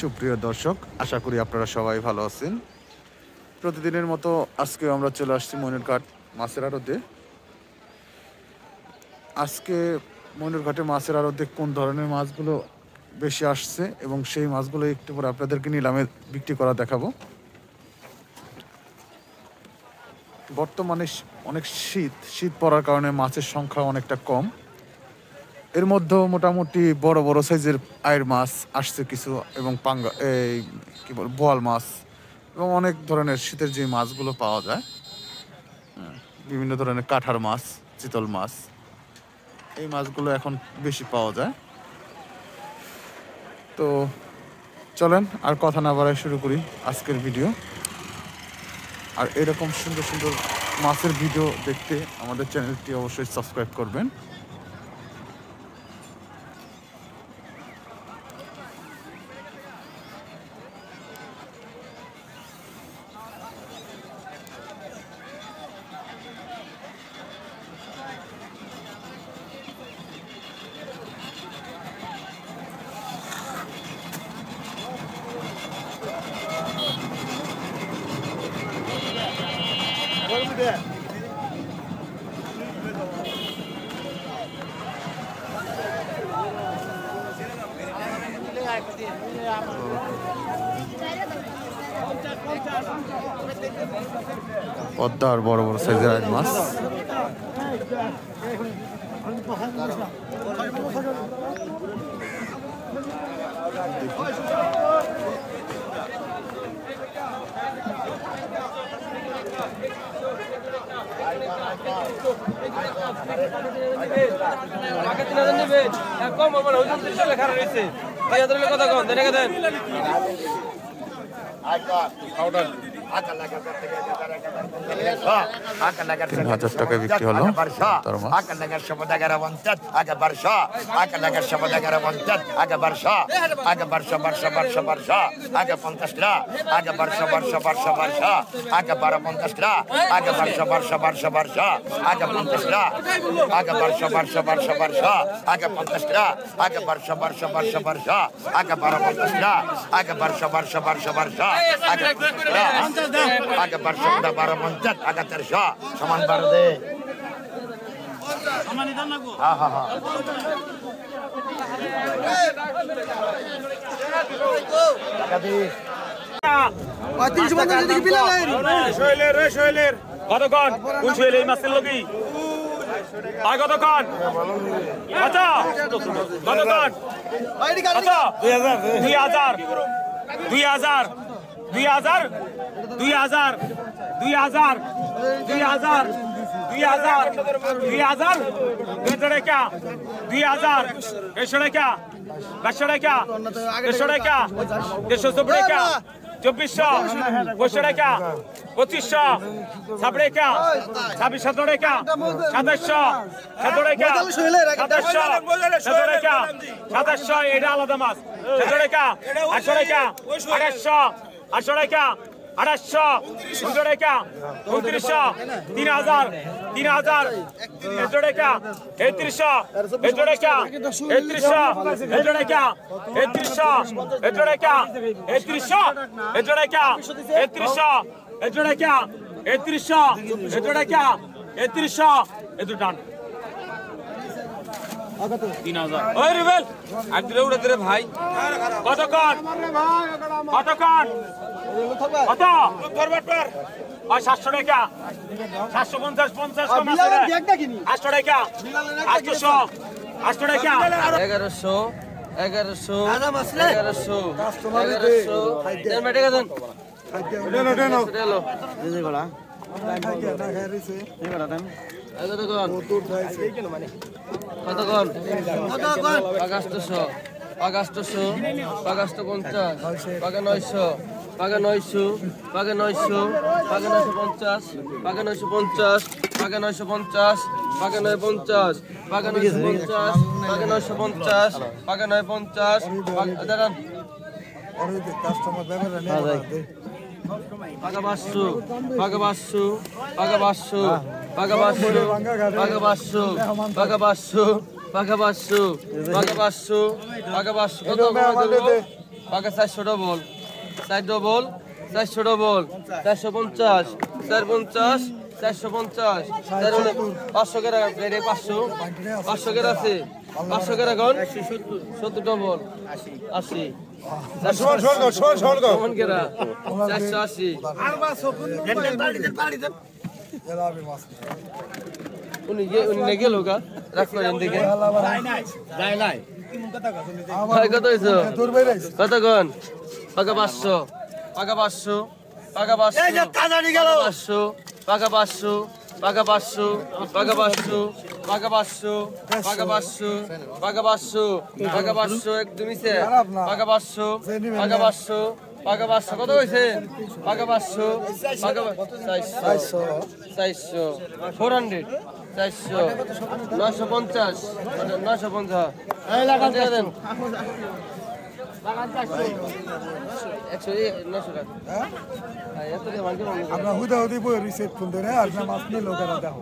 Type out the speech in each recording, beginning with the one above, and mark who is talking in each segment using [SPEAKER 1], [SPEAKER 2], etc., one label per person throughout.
[SPEAKER 1] সুপ্রিয় দর্শক, আশা করি আপনারা সবাই ভালো আছেন। প্রতিদিনের মতো আজকে আমরা চলে আসছি মইনুরঘাট মাছের আড়তে। আজকে মইনুরঘাটে মাছের আড়তে কোন ধরনের মাছগুলো বেশি আসছে এবং সেই মাছগুলো একটু পরে আপনাদেরকে নিলামে বিক্রি করা দেখাবো। বর্তমানে অনেক শীত পড়ার কারণে মাছের সংখ্যা অনেকটা কম। এর মধ্যে মোটামুটি বড় বড় সাইজের আয়ের মাছ আসছে কিছু, এবং বোয়াল মাছ এবং অনেক ধরনের শীতের যে মাছগুলো পাওয়া যায়, বিভিন্ন ধরনের কাঁঠার মাছ, চিতল মাছ, এই মাছগুলো এখন বেশি পাওয়া যায়। তো চলেন আর কথা না বাড়াই শুরু করি আজকের ভিডিও। আর এরকম সুন্দর সুন্দর মাছের ভিডিও দেখতে আমাদের চ্যানেলটি অবশ্যই সাবস্ক্রাইব করবেন। পদ্মার বড় বড় সাইজের আয়ের মাছ। টাকা বিক্রি হলো।
[SPEAKER 2] আগে 1250 আগে 1300 সমান 12 দে সমানই দাম লাগবো। হ্যাঁ হ্যাঁ হ্যাঁ টাকা দি 35 বন্ধ দিকে বিলা নাই রে শৈলের কতক্ষণ কোন শৈলে এই মাছের লগি আয় কতক্ষণ আচ্ছা কতক্ষণ আচ্ছা 2000 এটা আলাদা মাছ 800 টাকা 800 টাকা 2900 3000 টাকা 3300 টাকা 3300 টাকা 3300 টাকা 3300 টাকা 3300 টাকা 3300 এত টান 3000 ওই রিবেল আর দিলে উড়ে দে ভাই কতক্ষণ কত ফরওয়ার্ড পার আর 700 টাকা 750 50 কম আছে 800 টাকা 800 টাকা 1100 আদা মাসলে 1100 দেন বেটা দেন দেলো এই গলা এই গলা দেন কতক্ষণ আগস্ট 50 পাগা 900 পাগা 950 পাগা 950 পাগা 950 পাগা 950 পাগা 950 পাগা 950 পাগা 950 দাঁড়ান কাস্টমার ব্যাপারে নেই পাগা 500 পাগা 500 পাগা 500 পাগা 500 পাগা 500 পাগা 500 পাগা 500 পাগা 500 পাগা 500 কত
[SPEAKER 3] পাকা 400 ডবল 4 ডবল 400 ডবল 450 450 450 500 করে 500 500 করে আছে 500 করে কোন 70 ডবল 80 কেমন কেরা 480 উনি গেল গা রাখ করেন দেখে কত হয়েছে কত কোন পাকা 500 পাকা 500 পাকা 500 পাকা 500 পাকা 500 পাকা 500 পাকা 500 পাকা 500 পাকা 500 পাকা 500 পাকা 500 একদম ইসে পাকা 500 পাকা 500 পাকা 500 কত হইছে পাকা 500 পাকা 400 400 400 400 950 950 এই লাগা দেন
[SPEAKER 4] আমরা হুদা হুদি বই রিসেট ফোন দেন আর না মাছ নিয়ে লোকেরা দেখো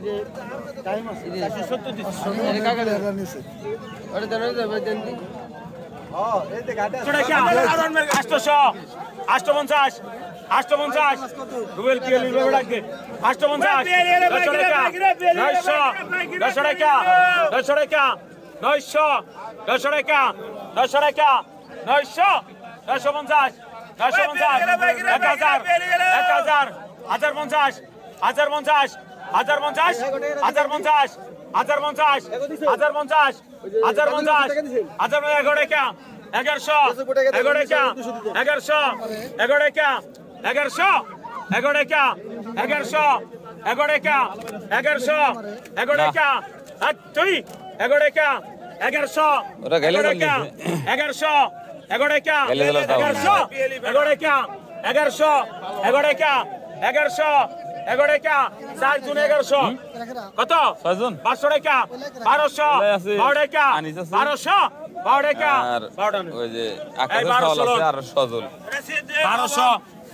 [SPEAKER 2] কত 500 টাকা 1200 টাকা 1200 টাকা
[SPEAKER 5] ওই যে আকাশের ফল আছে আর সজল
[SPEAKER 2] 1200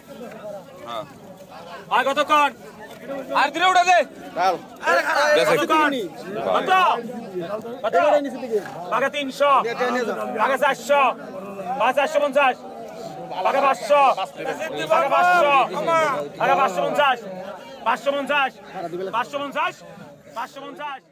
[SPEAKER 2] আর কত কোন
[SPEAKER 5] আর দিলে উঠে দে
[SPEAKER 2] কত পাকা 300 পাকা 400 পাকা 450 পাকা 500 পাকা 500 পাকা 550 550 550 550